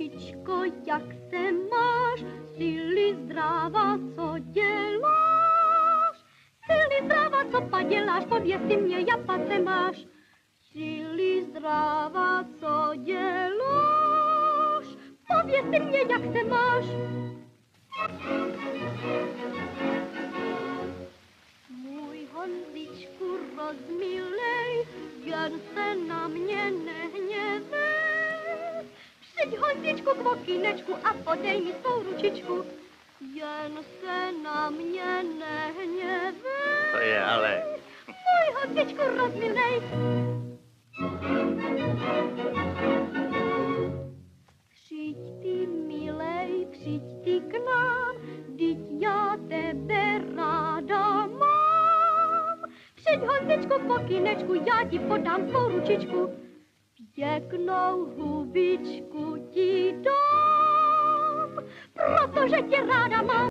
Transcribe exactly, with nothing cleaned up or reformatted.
holčičko, jak se máš? Silly zdráva, co děláš? Silly zdráva, co pa děláš? Pověsi mě, japa se máš. Silly zdráva, co děláš? Pověsi mě, jak se máš. Můj Honzičku, rozmilej, jen se na mě nehněvej. Přijď, Honzičku, k okýnečku a podej mi svou ručičku. Jen se na mě nehněvej. To je ale... Můj Honzičku, rozmilej. Přijď ty, milej, přijď ty k nám, vždyť já tebe ráda mám. Přijď, Honzičku, k okýnečku, já ti podám svou ručičku. Pěknou hubičku ti dám, protože tě ráda mám.